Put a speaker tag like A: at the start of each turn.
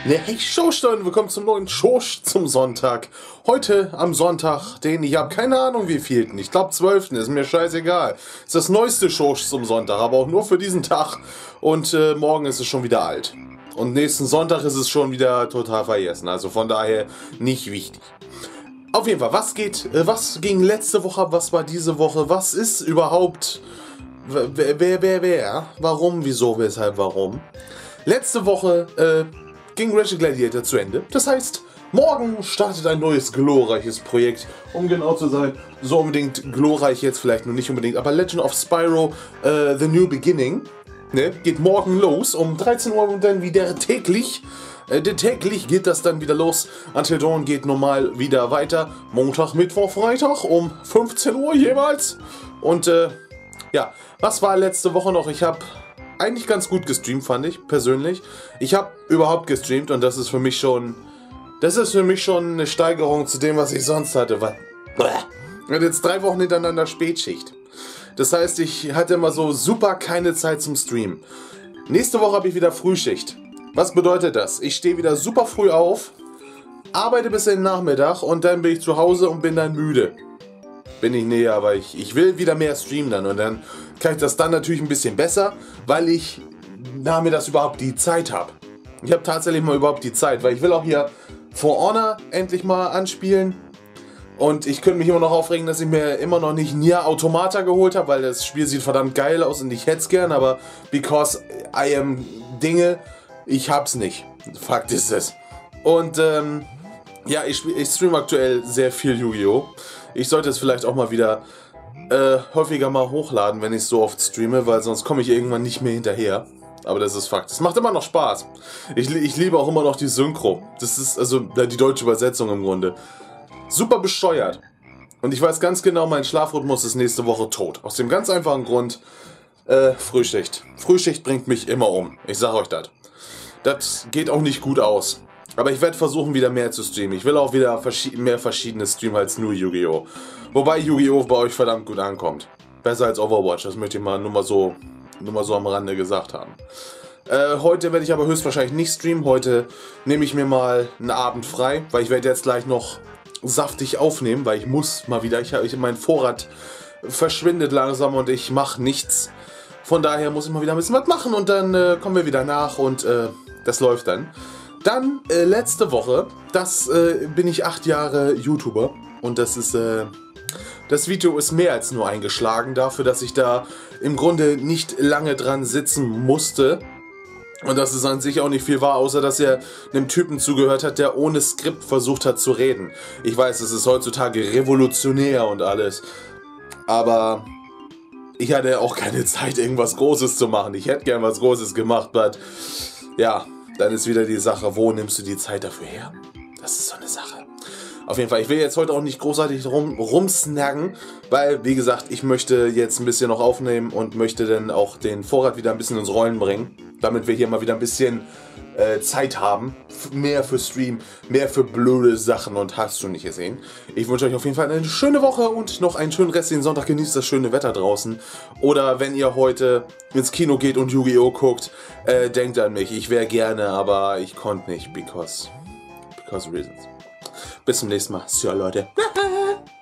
A: Ne, hey Showstern, willkommen zum neuen Schosch zum Sonntag. Heute am Sonntag, ich habe keine Ahnung wie vielten, ich glaube 12. ist mir scheißegal. Ist das neueste Schosch zum Sonntag, aber auch nur für diesen Tag. Und morgen ist es schon wieder alt. Und nächsten Sonntag ist es schon wieder total vergessen, also von daher nicht wichtig. Auf jeden Fall, was ging letzte Woche ab, was war diese Woche, was ist überhaupt, wer, warum, wieso, weshalb, warum. Letzte Woche ging Ratchet Gladiator zu Ende. Das heißt, morgen startet ein neues glorreiches Projekt. Um genau zu sein, so unbedingt glorreich jetzt vielleicht nur nicht unbedingt, aber Legend of Spyro The New Beginning, ne, geht morgen los um 13 Uhr und dann wieder täglich. Täglich geht das dann wieder los. Until Dawn geht normal wieder weiter. Montag, Mittwoch, Freitag um 15 Uhr jeweils. Und ja, was war letzte Woche noch? Ich habe eigentlich ganz gut gestreamt, fand ich persönlich. Ich habe überhaupt gestreamt und das ist für mich schon eine Steigerung zu dem, was ich sonst hatte. Weil ich hatte jetzt 3 Wochen hintereinander Spätschicht. Das heißt, ich hatte immer so super keine Zeit zum Streamen. Nächste Woche habe ich wieder Frühschicht. Was bedeutet das? Ich stehe wieder super früh auf, arbeite bis in den Nachmittag und dann bin ich zu Hause und bin dann müde. Bin ich näher, aber ich will wieder mehr streamen dann und dann kann ich das dann natürlich ein bisschen besser, weil ich nachmittags überhaupt die Zeit habe. Ich habe tatsächlich mal überhaupt die Zeit, weil ich will auch hier For Honor endlich mal anspielen. Und ich könnte mich immer noch aufregen, dass ich mir immer noch nicht Nier Automata geholt habe, weil das Spiel sieht verdammt geil aus und ich hätte es gern, aber because I am Dinge, ich hab's nicht. Fakt ist es. Und ja, ich streame aktuell sehr viel Yu-Gi-Oh! Ich sollte es vielleicht auch mal wieder häufiger mal hochladen, wenn ich so oft streame, weil sonst komme ich irgendwann nicht mehr hinterher. Aber das ist Fakt. Es macht immer noch Spaß. Ich liebe auch immer noch die Synchro. Das ist also die deutsche Übersetzung im Grunde. Super bescheuert. Und ich weiß ganz genau, mein Schlafrhythmus ist nächste Woche tot. Aus dem ganz einfachen Grund, Frühschicht. Frühschicht bringt mich immer um. Ich sag euch das. Das geht auch nicht gut aus. Aber ich werde versuchen, wieder mehr zu streamen. Ich will auch wieder mehr verschiedene streamen als nur Yu-Gi-Oh! Wobei Yu-Gi-Oh! Bei euch verdammt gut ankommt. Besser als Overwatch, das möchte ich mal nur mal so am Rande gesagt haben. Heute werde ich aber höchstwahrscheinlich nicht streamen. Heute nehme ich mir mal einen Abend frei, weil ich werde jetzt gleich noch saftig aufnehmen, weil ich muss mal wieder. Mein Vorrat verschwindet langsam und ich mache nichts. Von daher muss ich mal wieder ein bisschen was machen und dann kommen wir wieder nach und das läuft dann. Dann letzte Woche, bin ich 8 Jahre YouTuber und das Video ist mehr als nur eingeschlagen dafür, dass ich da im Grunde nicht lange dran sitzen musste. Und dass es an sich auch nicht viel war, außer dass er einem Typen zugehört hat, der ohne Skript versucht hat zu reden. Ich weiß, es ist heutzutage revolutionär und alles, aber ich hatte auch keine Zeit, irgendwas Großes zu machen. Ich hätte gern was Großes gemacht, aber ja, dann ist wieder die Sache, wo nimmst du die Zeit dafür her? Das ist so eine Sache. Auf jeden Fall, ich will jetzt heute auch nicht großartig rumsnaggen, weil, wie gesagt, ich möchte jetzt ein bisschen noch aufnehmen und möchte dann auch den Vorrat wieder ein bisschen ins Rollen bringen, damit wir hier mal wieder ein bisschen Zeit haben. Mehr für Stream, mehr für blöde Sachen und hast du nicht gesehen. Ich wünsche euch auf jeden Fall eine schöne Woche und noch einen schönen restlichen Sonntag. Genießt das schöne Wetter draußen. Oder wenn ihr heute ins Kino geht und Yu-Gi-Oh! Guckt, denkt an mich. Ich wäre gerne, aber ich konnte nicht, because reasons. Bis zum nächsten Mal. Ciao, Leute.